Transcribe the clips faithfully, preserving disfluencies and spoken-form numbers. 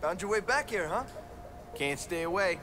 Found your way back here, huh? Can't stay away.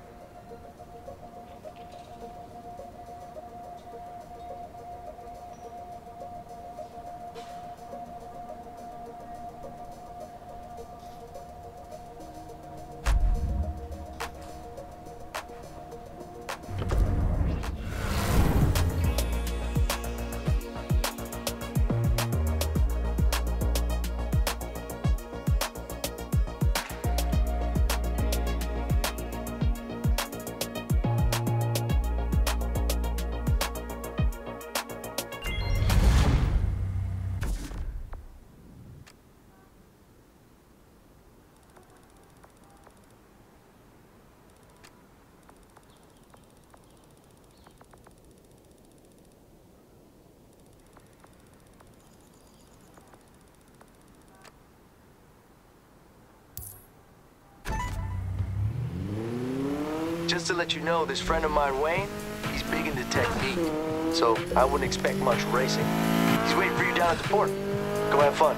Just to let you know, this friend of mine, Wayne, he's big into technique. So I wouldn't expect much racing. He's waiting for you down at the port. Go have fun.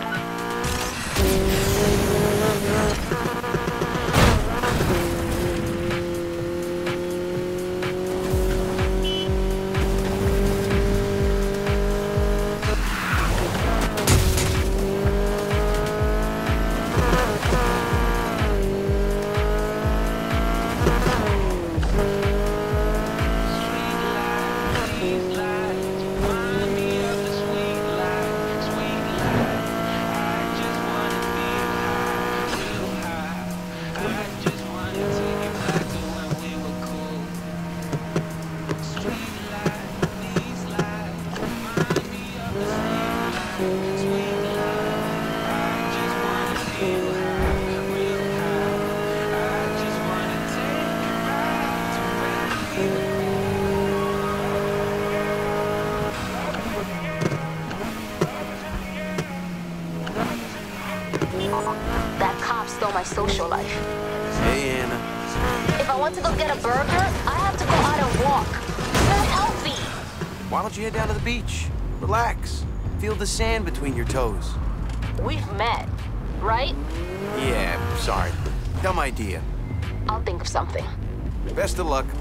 That cop stole my social life. Hey, Anna. If I want to go get a burger, I have to go out and walk. Not healthy. Why don't you head down to the beach? Relax. Feel the sand between your toes. We've met, right? Yeah, sorry. Dumb idea. I'll think of something. Best of luck.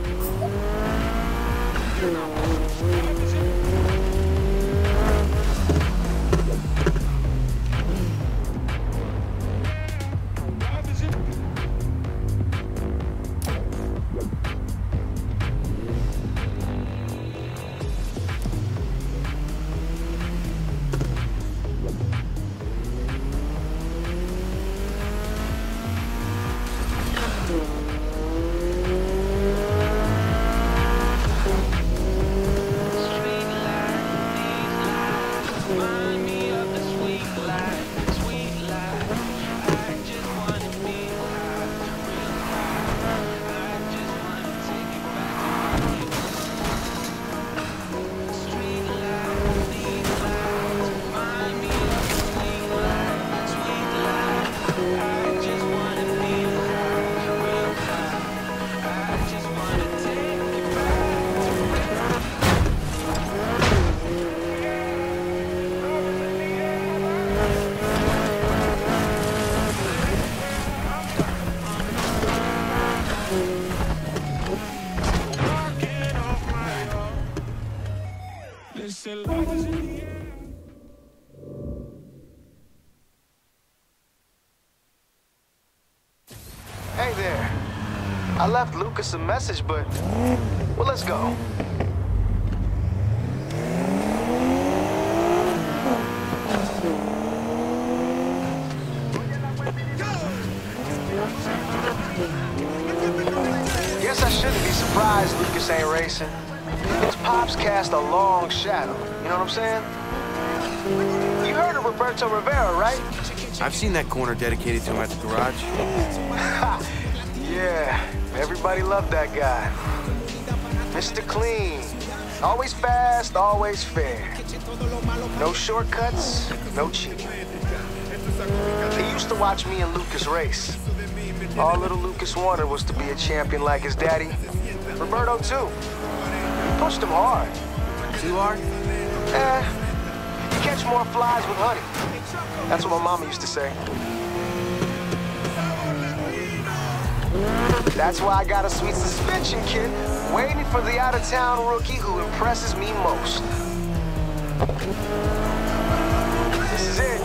Hey there. I left Lucas a message, but... well, let's go. Guess I shouldn't be surprised Lucas ain't racing. His pops cast a long shadow, you know what I'm saying? You heard of Roberto Rivera, right? I've seen that corner dedicated to him at the garage. Yeah, everybody loved that guy. Mister Clean. Always fast, always fair. No shortcuts, no cheating. He used to watch me and Lucas race. All little Lucas wanted was to be a champion like his daddy. Roberto, too. He pushed him hard. Too hard? Eh, you catch more flies with honey. That's what my mama used to say. That's why I got a sweet suspension kit, waiting for the out-of-town rookie who impresses me most. This is it.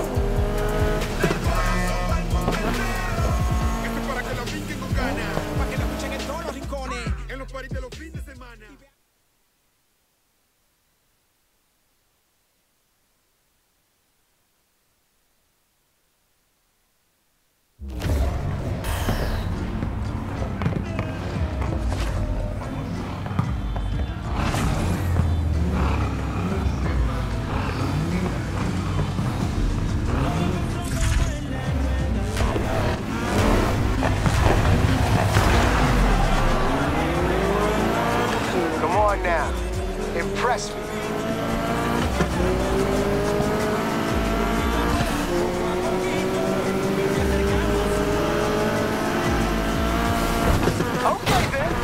Impress me. Okay, then.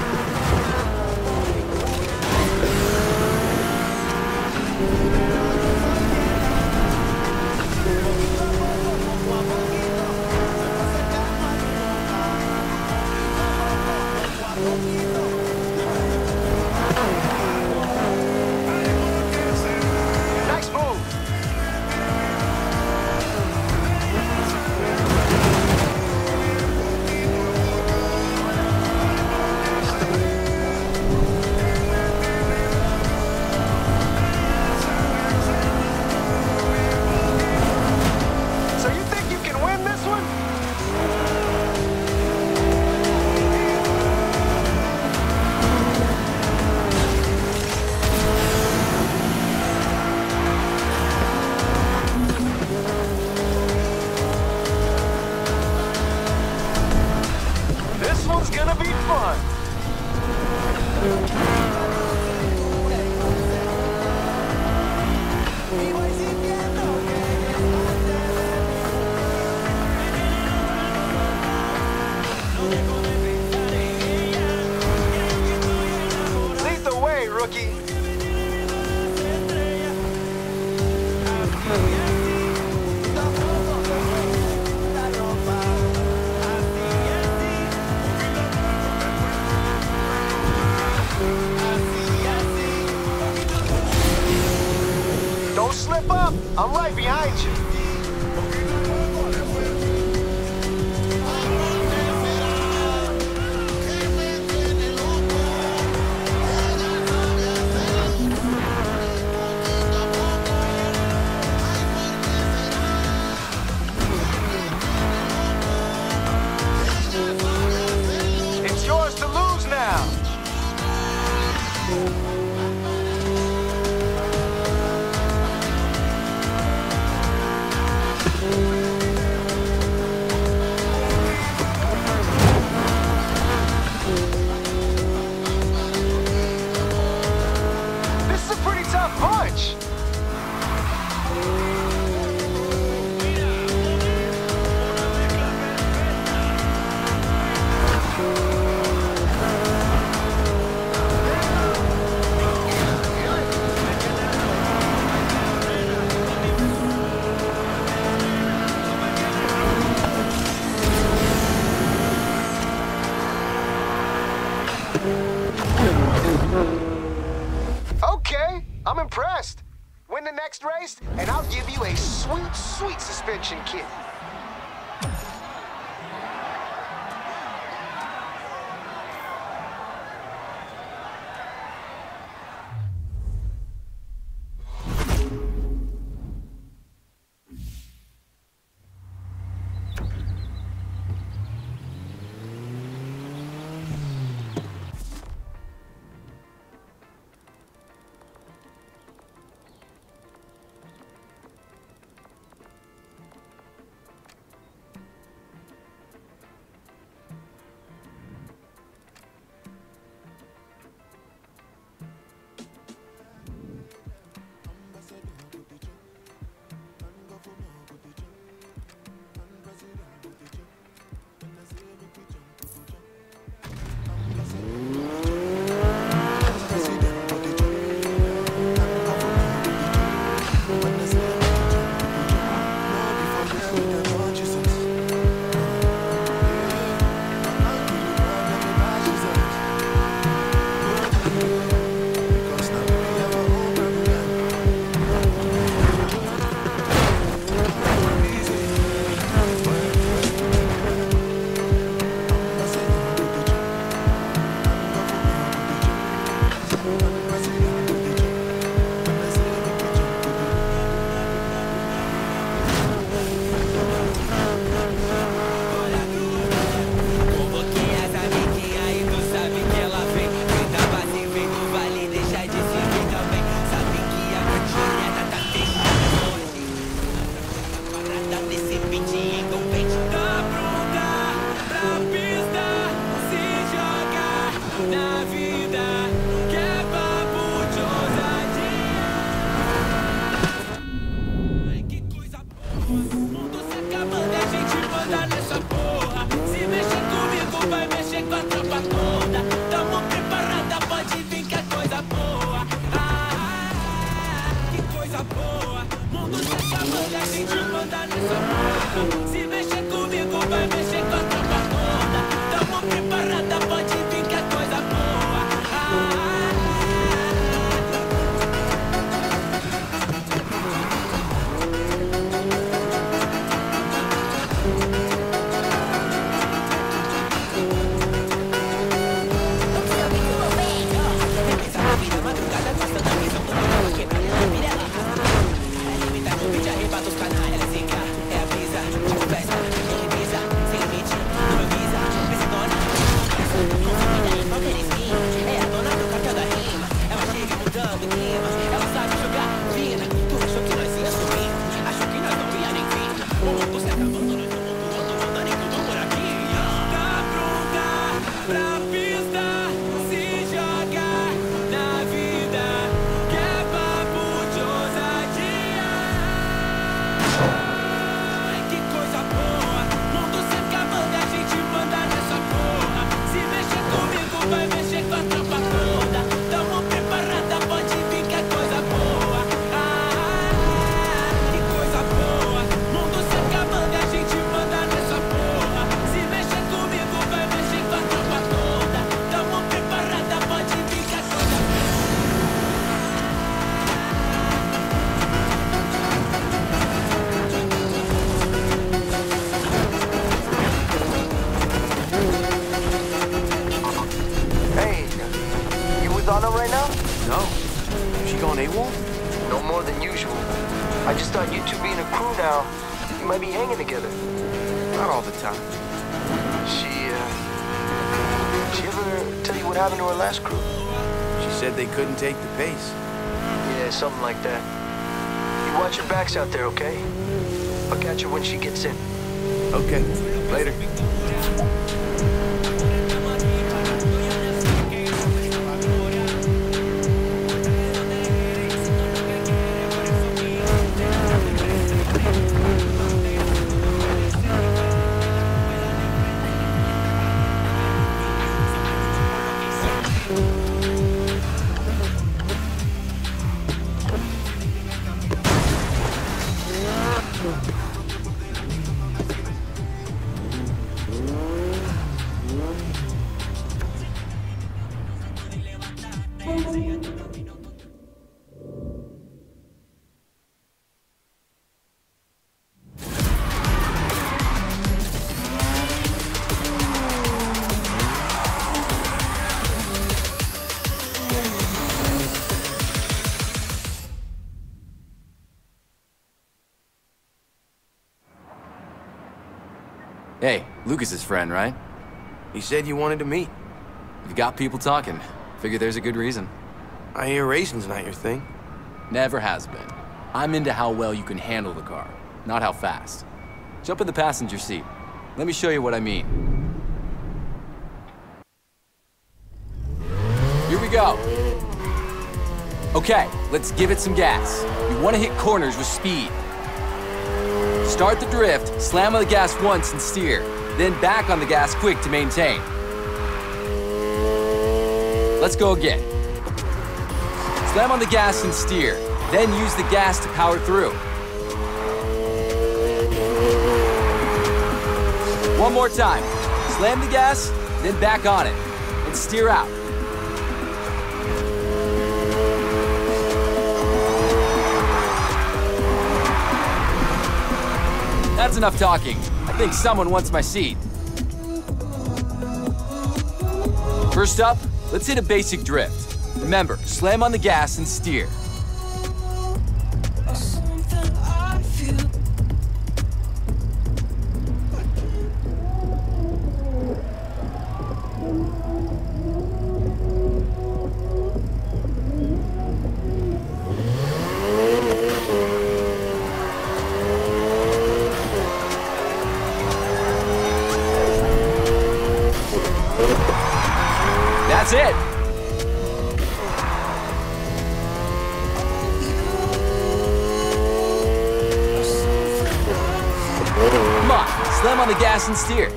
Lead the way, rookie. Don't slip up. I'm right behind you. It's yours to lose now. This is a pretty tough punch. Okay, I'm impressed. Win the next race, and I'll give you a sweet, sweet suspension kit. might be hanging together. Not all the time. She, uh... She ever tell you what happened to her last crew? She said they couldn't take the pace. Yeah, something like that. You watch your backs out there, okay? I'll catch her when she gets in. Okay, later. Hey, Lucas's friend, right? He said you wanted to meet. You've got people talking. Figure there's a good reason. I hear racing's not your thing. Never has been. I'm into how well you can handle the car, not how fast. Jump in the passenger seat. Let me show you what I mean. Here we go. Okay, let's give it some gas. You want to hit corners with speed. Start the drift, slam on the gas once and steer, then back on the gas quick to maintain. Let's go again. Slam on the gas and steer, then use the gas to power through. One more time. Slam the gas, then back on it, and steer out. That's enough talking. I think someone wants my seat. First up, let's hit a basic drift. Remember, slam on the gas and steer. That's it. Come on, slam on the gas and steer.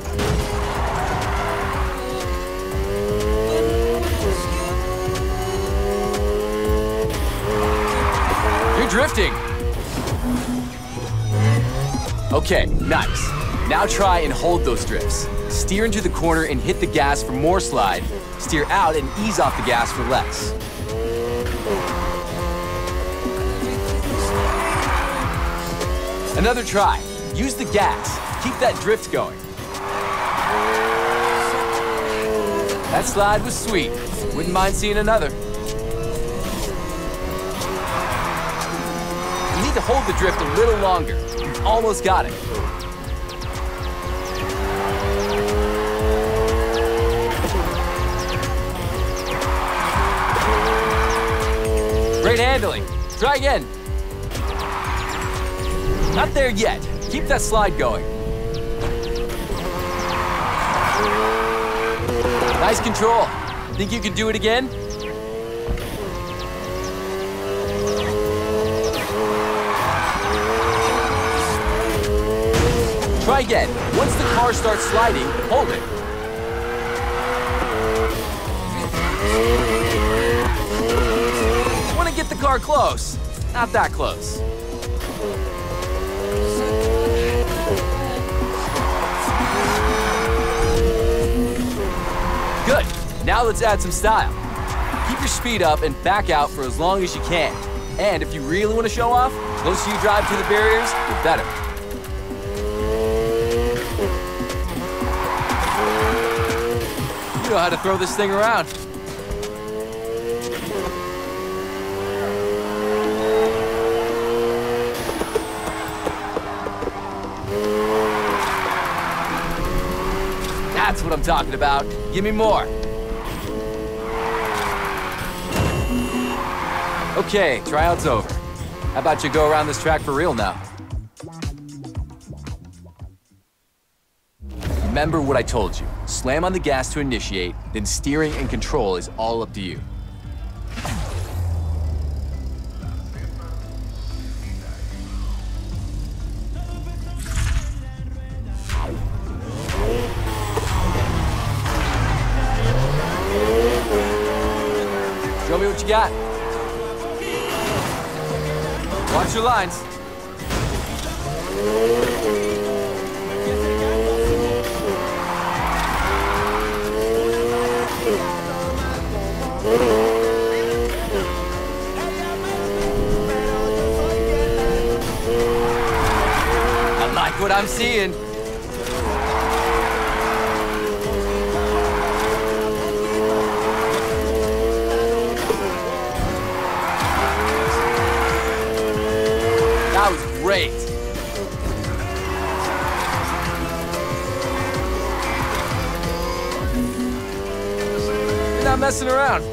You're drifting. Okay, nice. Now try and hold those drifts. Steer into the corner and hit the gas for more slide. Steer out and ease off the gas for less. Another try. Use the gas. Keep that drift going. That slide was sweet. Wouldn't mind seeing another. You need to hold the drift a little longer. You've almost got it. Great handling. Try again. Not there yet. Keep that slide going. Nice control. Think you can do it again? Try again. Once the car starts sliding, hold it. Want to get the car close. Not that close. Good. Now let's add some style. Keep your speed up and back out for as long as you can. And if you really want to show off, the closer you drive to the barriers, the better. You know how to throw this thing around. That's what I'm talking about. Give me more. Okay, tryout's over. How about you go around this track for real now? Remember what I told you. Slam on the gas to initiate, then steering and control is all up to you. Show me what you got. Watch your lines. I like what I'm seeing. That was great. You're not messing around.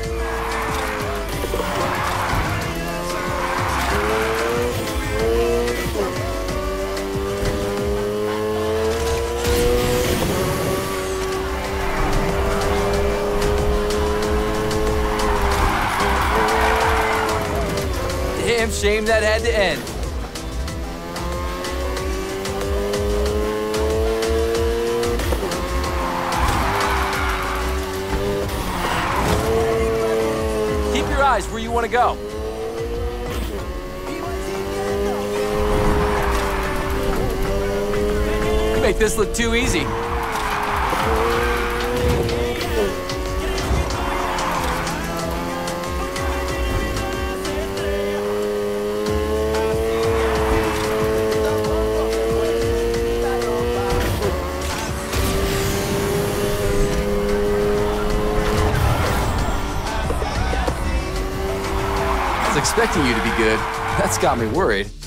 Damn shame that had to end. Keep your eyes where you want to go. You make this look too easy. Expecting you to be good. That's got me worried.